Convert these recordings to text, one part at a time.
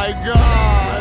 my God.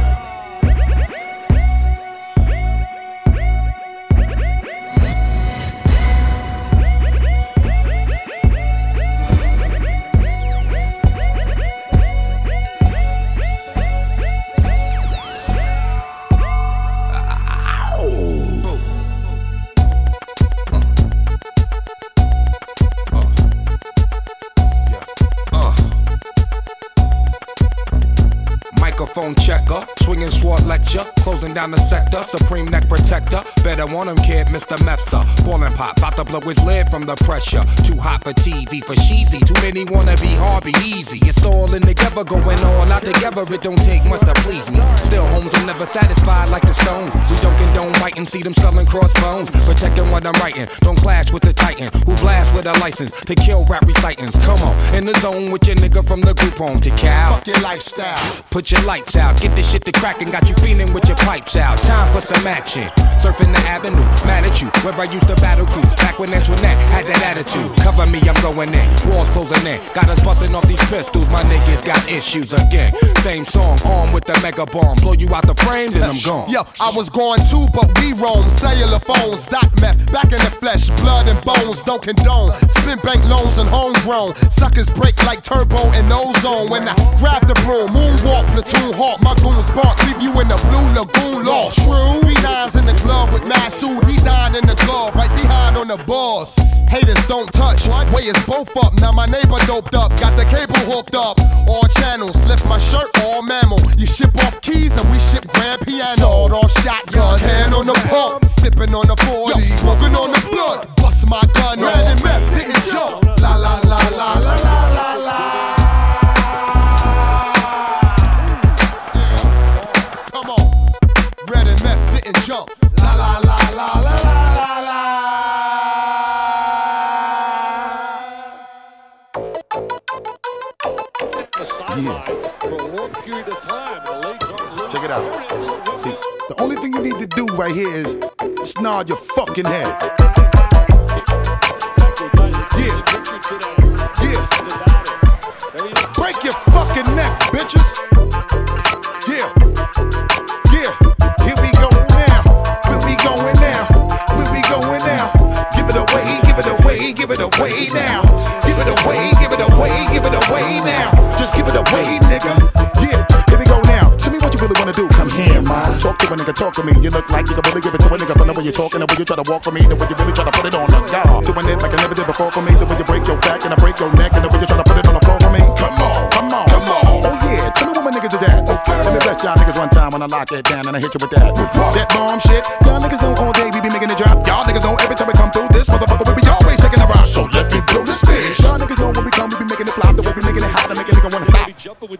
Microphone checker, swinging sword lecture, closing down the sector, supreme neck protector. Better want him, kid, Mr. Mepsa. Ballin' pop, bout to blow his lid from the pressure. Too hot for TV, for cheesy. Too many wanna be hard, be easy. It's all in together, going all out together. It don't take much to please me. Still, homes are never satisfied like the Stones. We don't condone fighting, see them selling crossbones. Protecting what I'm writing, don't clash with the titan who blast with a license to kill rap recitants. Come on, in the zone with your nigga from the group home to Cal. Fuck your lifestyle. Put your lights out, get this shit to crackin', got you feeling with your pipes out. Time for some action. Surfing the avenue, mad at you. Where I used to battle cruise, back when Antoinette had that attitude. Cover me, I'm going in. Walls closing in. Got us busting off these pistols. My niggas got issues again. Same song, armed with the mega bomb. Blow you out the frame, then I'm gone. Yo, I was going too, but we roam. Cellular phones, dot meth, back in the flesh, blood and bones, don't condone. Spin bank loans and homegrown. Suckers break like turbo and ozone. When I grab the broom, moonwalk, platoon hawk, my goons bark, leave you in the blue lagoon lost. True, 3 9s in the club with Masood, D9 in the glove, right behind on the boss. Haters don't touch, way is both up. Now my neighbor doped up, got the cable hooked up. All channels, lift my shirt, all mammal. You ship off keys and we ship grand piano. Sawed off shotgun, hand on the pump, sipping on the 40, smoking on the blood. Bust my gun, ran and meth, didn't jump. La la la la la la la la. Come on, red and meth didn't jump. La la la la la la la la. Yeah. Check it out. See, the only thing you need to do right here is just nod your fucking head. Yeah. Yeah. Break your fucking neck, bitches. Yeah. Yeah. Here we go now. Where we going now? Where we going now? Give it away, give it away, give it away now. Give it away, give it away, give it away now. Just give it away, nigga. Yeah. Here we go now. Tell me what you really wanna do. Come here, man. Talk to a nigga, talk to me. You look like you can really give it to a nigga. From the way you're talking, the way you try to walk for me, the way you really try to put it on the guard. Doing it like I never did before for me. The way you break your back and I break your neck, and the way you try to put it on the floor for me. Come on, come on, come on. Oh yeah, tell me what my niggas is at. Okay. Let me bless y'all niggas one time when I lock it down and I hit you with that. That bomb shit. Y'all niggas know all day we be making it drop. Y'all niggas know every time we come through this motherfucker we be always taking a rock. So let me blow this bitch. Y'all niggas know when we come we be making it flop. The way we making it hot to make a nigga wanna stop.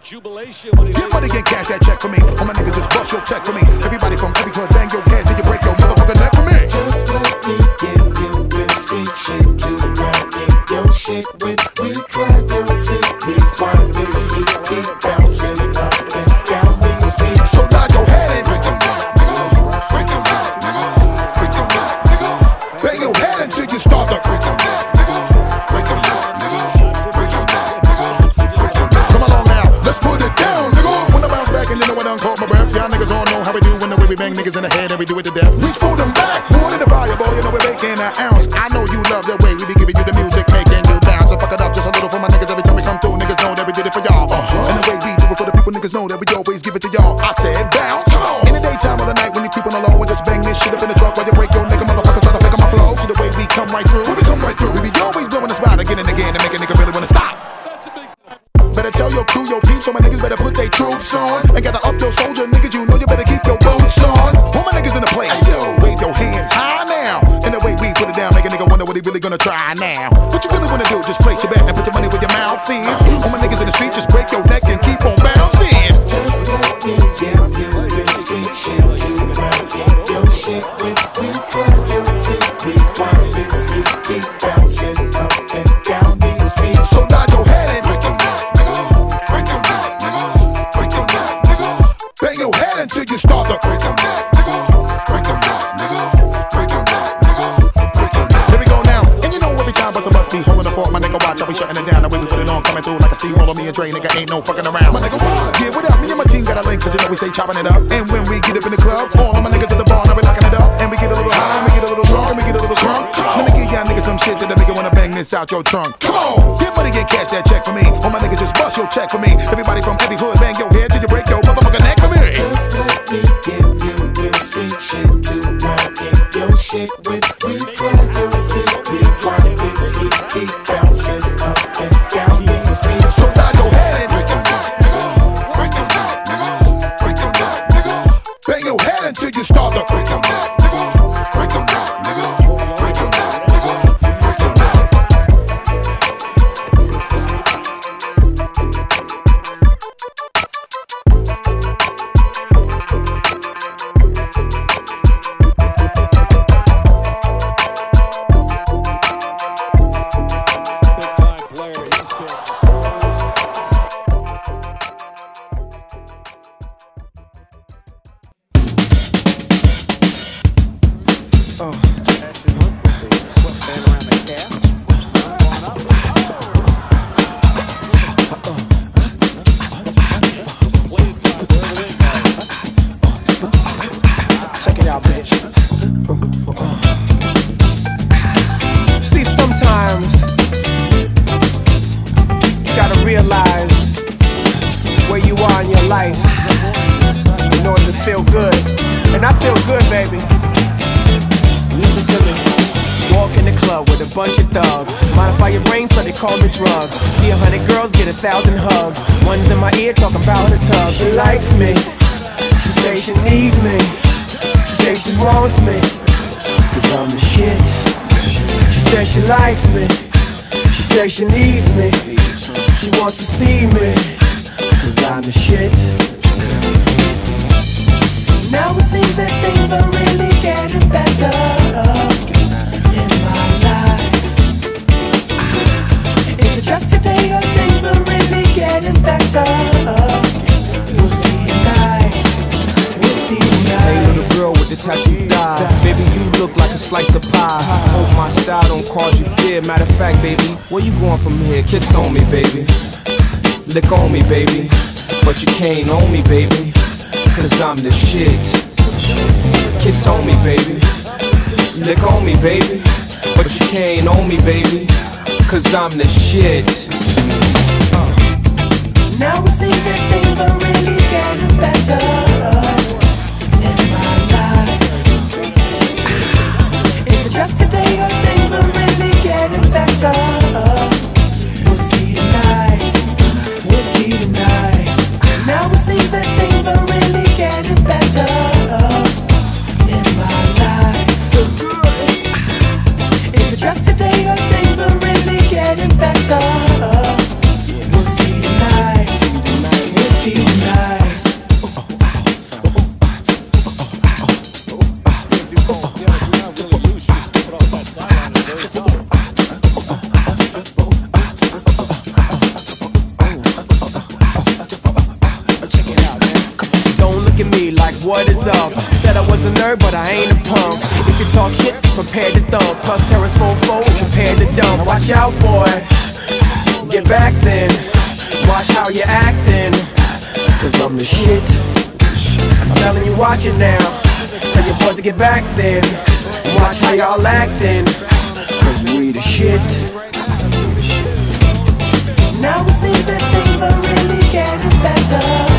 Get money and cash that check for me. All my niggas just bust your check for me. Everybody from every club bang your head till you break your motherfucking neck for me. Just let me give you real street shit to ride in your shit with. We clap your seat, we want this heat, keep bouncing up and down these streets. So nod your head and break your neck, nigga. Break your neck, nigga. Break your neck, nigga. Bang your head until you start to break your neck, nigga. Break your neck, nigga. Break your neck, nigga. Break your neck. Come along now, let's put it down, nigga. When I bounce back and you know I done caught my breath. Y'all niggas all know how we do when the way we bang niggas in the head and we do it to death. Reach for them back, more than the fireball, you know we're making an ounce. I know you love the way we be giving you the music, making you bounce. So fuck it up just a little for my niggas every time we come through. Niggas know that we did it for y'all. And the way we do it for the people, niggas know that we always give it to y'all. I said bounce. In the daytime or the night when you keep on the low and just bang this shit up in the truck while you break your nigga motherfuckers try to fake on my flow. See the way we come right through. When we come right through, we be always blowing the spot again and again to make a nigga really wanna stop. Better tell your crew, your peeps, so my niggas better put their troops on. And gather up your soldier niggas, you know you better keep your boots on. All my niggas in the place, yo, wave your hands high now. And the way we put it down, make a nigga wonder what he really gonna try now. What you really wanna do, just place your bet and put your money where your mouth is. All my niggas in the street, just break your neck and keep on bouncing. Just let me give you real street shit to ride in your shit with. We clap your seat, we want this heat, keep bouncing up and down these streets. So nod your head and break your neck, nigga. Break your neck, nigga. Break your neck, nigga. Bang your head until you start to break your neck, nigga. Break your neck, nigga. Break your neck, nigga. Break your neck. Here we go now. And you know every time bust a bus be holding the fort, my nigga watch, I'll be shutting it down. The way we put it on, coming through like a steamroller, me and Dre, nigga ain't no fucking around. My nigga, what? Yeah, what up? Me and my team we stay chopping it up. And when we get up in the club, all of my niggas at the bar, now we locking it up. And we get a little high, and we get a little drunk, and we get a little drunk. Let me give y'all niggas some shit that'll make you wanna bang this out your trunk. Come on, get money, get cash, that check for me. All my niggas just bust your check for me. Everybody from every hood, bang your head till you break your motherfucking neck for me. Just let me give you real street shit to run in your shit with. We plug your shit, we want this heat, keep bouncing up and down these streets. So nod your head and Break your neck, nigga. Break your neck, nigga. Break your neck, nigga. bang your head until you start to Break your neck, nigga. Break your neck, nigga. Break your neck, nigga. Break your neck. Check it out, bitch. See, sometimes you gotta realize where you are in your life in order to feel good. And I feel good, baby. Listen to me. Walk in the club with a bunch of thugs. Modify your brain so they call me drugs. See 100 girls get 1,000 hugs. One's in my ear talking about her tub. She likes me. She says she needs me. She says she wants me, cause I'm the shit. She says she likes me. She says she needs me. She wants to see me, cause I'm the shit. Now it seems that things are really getting better in my life. Is it just today or things are really getting better? We'll see tonight. We'll see tonight. Hey, little girl with the tattoo dye, baby, you look like a slice of pie. Hope my style don't cause you fear. Matter of fact, baby, where you going from here? Kiss on me, baby. Lick on me, baby. But you can't own me, baby, cause I'm the shit. Kiss on me, baby. Lick on me, baby. But you can't own me, baby, cause I'm the shit. Now it seems that things are really getting better in my life. Is it just today or things are really getting better? We'll see tonight. We'll see tonight. Now it seems that things are really getting better in my life. Is it just today or things are really getting better? We'll see tonight. We'll see tonight. Don't look at me like what is up. Said I was a nerd, but I ain't a punk. If you talk shit, prepare to thump. Plus terrorist fofo, prepare to dump. Watch out, boy. Get back then. Watch how you're acting, cause I'm the shit. I'm telling you, watch it now. Tell your boys to get back then. Watch how y'all acting, cause we the shit. Now it seems that things are really getting better